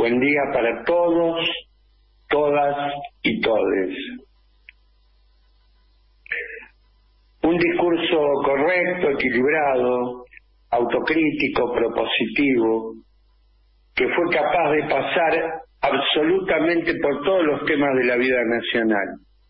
Buen día para todos, todas y todes. Un discurso correcto, equilibrado, autocrítico, propositivo, que fue capaz de pasar absolutamente por todos los temas de la vida nacional.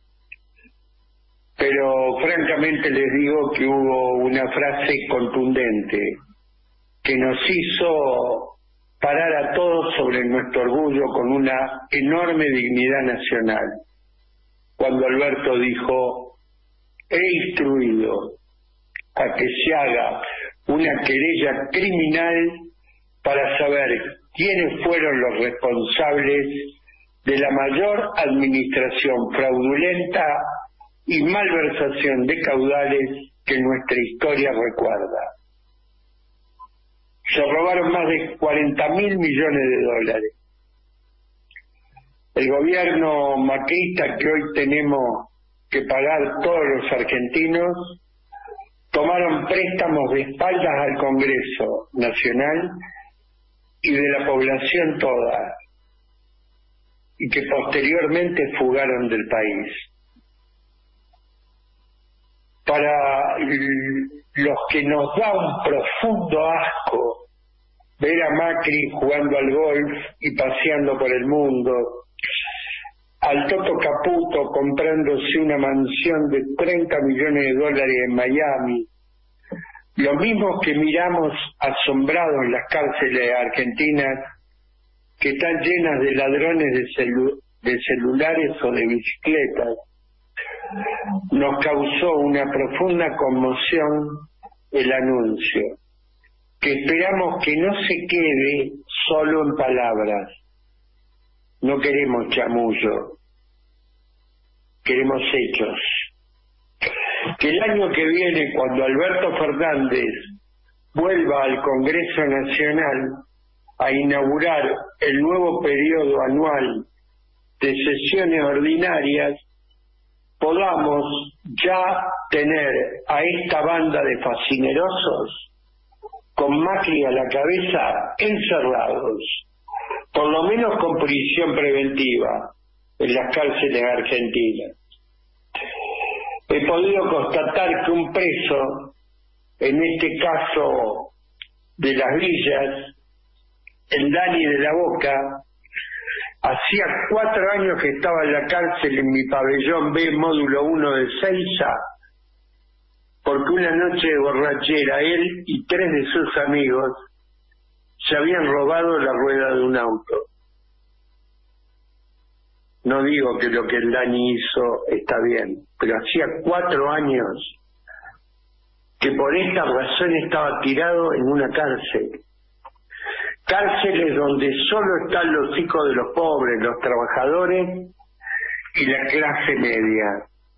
Pero francamente les digo que hubo una frase contundente que nos hizo parar a todos sobre nuestro orgullo con una enorme dignidad nacional, cuando Alberto dijo: he instruido a que se haga una querella criminal para saber quiénes fueron los responsables de la mayor administración fraudulenta y malversación de caudales que nuestra historia recuerda. Se robaron más de 40.000 millones de dólares. El gobierno macrista que hoy tenemos que pagar todos los argentinos tomaron préstamos de espaldas al Congreso Nacional y de la población toda, y que posteriormente fugaron del país. Para los que nos da un profundo asco ver a Macri jugando al golf y paseando por el mundo, al Toto Caputo comprándose una mansión de 30 millones de dólares en Miami, los mismos que miramos asombrados las cárceles argentinas que están llenas de ladrones de celulares o de bicicletas, nos causó una profunda conmoción el anuncio, que esperamos que no se quede solo en palabras. No queremos chamullo, queremos hechos. Que el año que viene, cuando Alberto Fernández vuelva al Congreso Nacional a inaugurar el nuevo periodo anual de sesiones ordinarias, podamos ya tener a esta banda de fascinerosos con Macri a la cabeza encerrados, por lo menos con prisión preventiva en las cárceles argentinas. He podido constatar que un preso, en este caso de Las Villas, el Dani de la Boca, hacía 4 años que estaba en la cárcel en mi pabellón B, módulo 1 de Seiza, porque una noche de borrachera él y 3 de sus amigos se habían robado la rueda de un auto. No digo que lo que el Dani hizo está bien, pero hacía 4 años que por esta razón estaba tirado en una cárcel. Cárceles donde solo están los hijos de los pobres, los trabajadores y la clase media.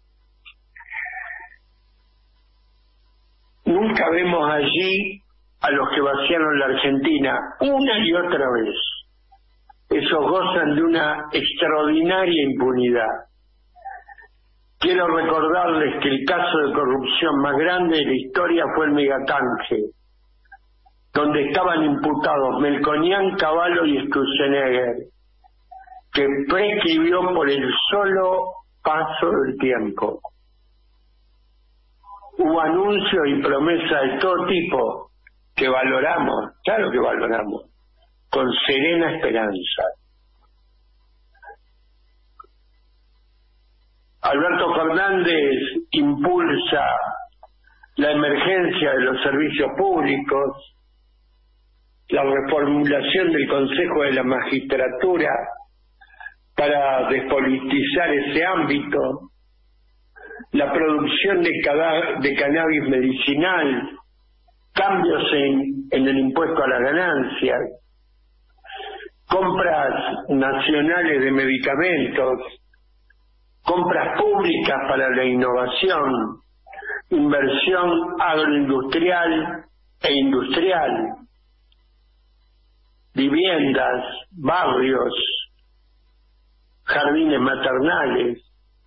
Nunca vemos allí a los que vaciaron la Argentina una y otra vez. Esos gozan de una extraordinaria impunidad. Quiero recordarles que el caso de corrupción más grande de la historia fue el Megacanje, donde estaban imputados Melconian, Cavallo y Sturzenegger, que prescribió por el solo paso del tiempo. Hubo anuncios y promesas de todo tipo que valoramos, claro que valoramos, con serena esperanza. Alberto Fernández impulsa la emergencia de los servicios públicos, la reformulación del Consejo de la Magistratura para despolitizar ese ámbito, la producción de cannabis medicinal, cambios en el impuesto a las ganancias, compras nacionales de medicamentos, compras públicas para la innovación, inversión agroindustrial e industrial, viviendas, barrios, jardines maternales.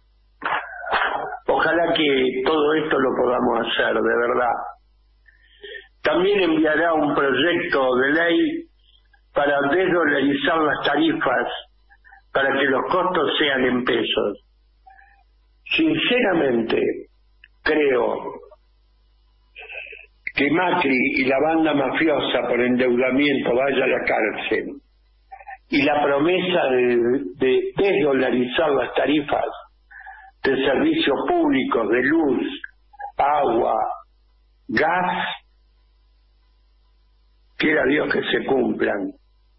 Ojalá que todo esto lo podamos hacer, de verdad. También enviará un proyecto de ley para desdolarizar las tarifas para que los costos sean en pesos. Sinceramente, creo que Macri y la banda mafiosa por endeudamiento vaya a la cárcel y la promesa de desdolarizar las tarifas de servicios públicos, de luz, agua, gas, quiera Dios que se cumplan.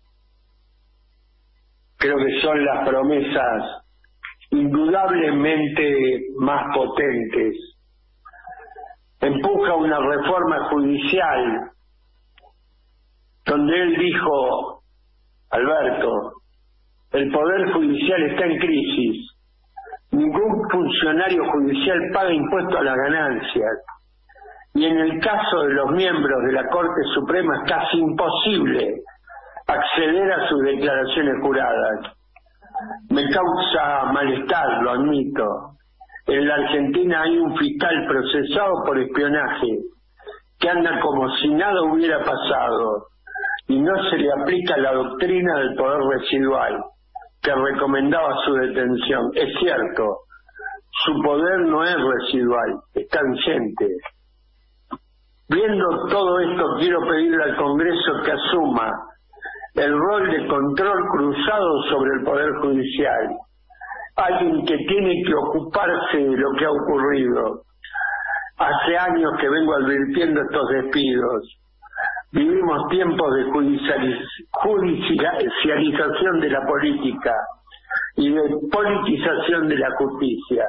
Creo que son las promesas indudablemente más potentes. Empuja una reforma judicial donde él dijo, Alberto, el Poder Judicial está en crisis, ningún funcionario judicial paga impuesto a las ganancias, y en el caso de los miembros de la Corte Suprema es casi imposible acceder a sus declaraciones juradas. Me causa malestar, lo admito. En la Argentina hay un fiscal procesado por espionaje que anda como si nada hubiera pasado y no se le aplica la doctrina del poder residual que recomendaba su detención. Es cierto, su poder no es residual, está vigente. Viendo todo esto, quiero pedirle al Congreso que asuma el rol de control cruzado sobre el Poder Judicial. Alguien que tiene que ocuparse de lo que ha ocurrido. Hace años que vengo advirtiendo estos despidos. Vivimos tiempos de judicialización de la política y de politización de la justicia.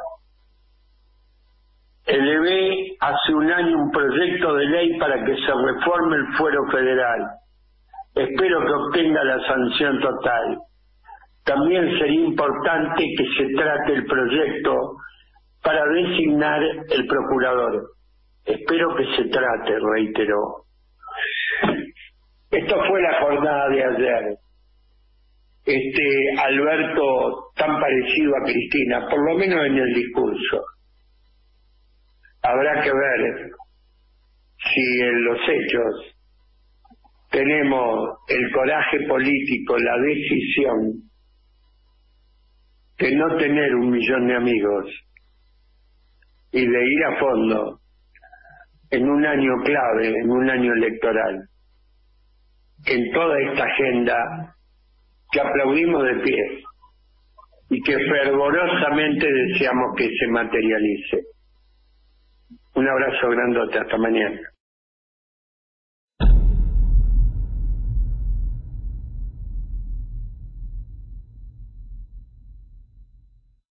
Elevé hace un año un proyecto de ley para que se reforme el fuero federal. Espero que obtenga la sanción total. También sería importante que se trate el proyecto para designar el procurador. Espero que se trate, reiteró. Esto fue la jornada de ayer. Alberto tan parecido a Cristina, por lo menos en el discurso. Habrá que ver si en los hechos tenemos el coraje político, la decisión de no tener 1 millón de amigos y de ir a fondo en un año clave, en un año electoral, en toda esta agenda que aplaudimos de pie y que fervorosamente deseamos que se materialice. Un abrazo grandote, hasta mañana.